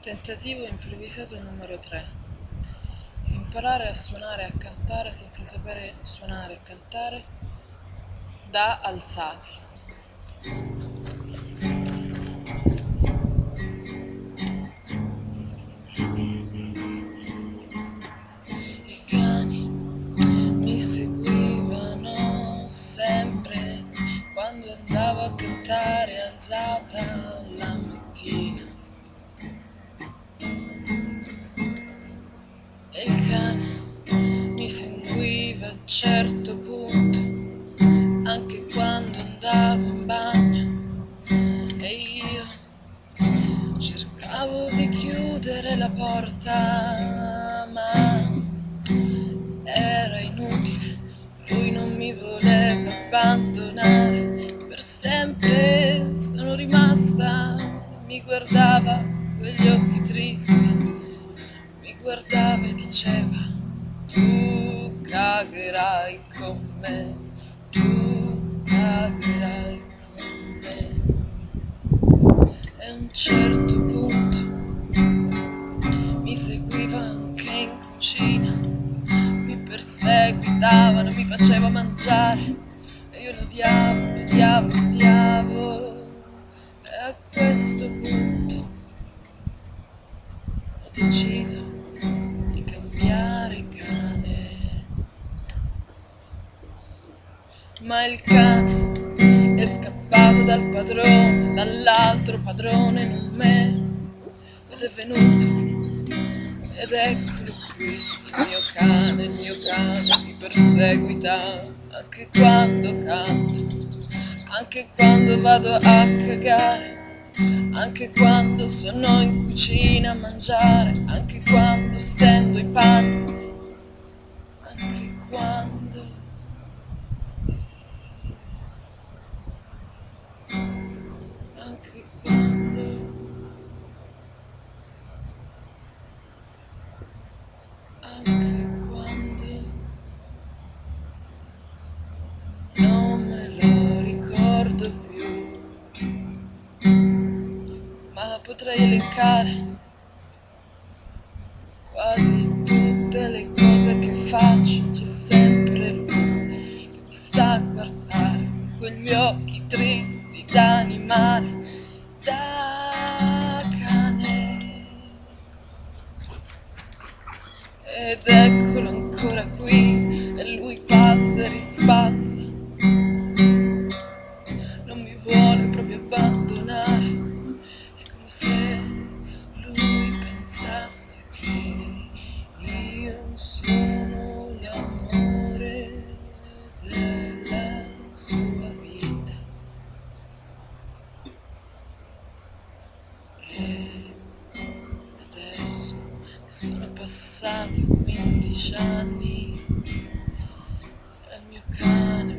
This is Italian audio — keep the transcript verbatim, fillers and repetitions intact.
Tentativo improvvisato numero tre. Imparare a suonare e a cantare senza sapere suonare e cantare da alzati. I cani mi seguivano sempre quando andavo a cantare alzata la mattina. E il cane mi seguiva a un certo punto, anche quando andavo in bagno, e io cercavo di chiudere la porta, ma era inutile, lui non mi voleva abbandonare. Per sempre sono rimasta, mi guardava quegli occhi tristi, mi guardava e diceva: tu cagherai con me, tu cagherai con me. E a un certo punto mi seguiva anche in cucina, mi perseguitavano, mi faceva mangiare e io lo odiavo, lo odiavo, lo odiavo. E a questo punto ho deciso di cambiare cane, ma il cane è scappato dal padrone, dall'altro padrone, non me, ed è venuto, ed eccolo qui, il mio cane, il mio cane mi perseguita anche quando canto, anche quando vado a cagare, anche quando sono in cucina a mangiare, anche quando stendo i panni, anche quando, anche quando, anche quando non me lo ricordo più, ma potrei elencare quasi tutte le cose che faccio. C'è sempre lui che mi sta a guardare con quegli occhi tristi da animale, da cane. Ed eccolo ancora qui, e lui passa e rispassa, non mi vuole proprio abbandonare. È come se lui pensasse che io sono l'amore della sua vita. E adesso che sono passati quindici anni, e il mio cane